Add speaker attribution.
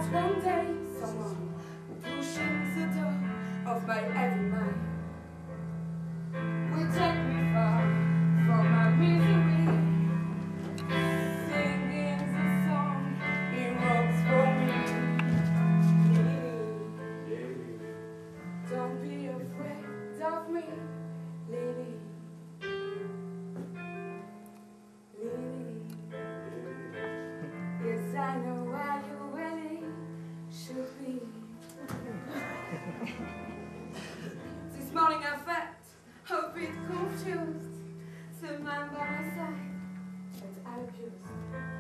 Speaker 1: that one day someone will push in the door of my every mind, will take me far from my misery, singing the song he wrote for me. Lily, don't be afraid of me, Lily. Yes, I know why you really should be. This morning I felt a bit confused. The man by my side, but I abused.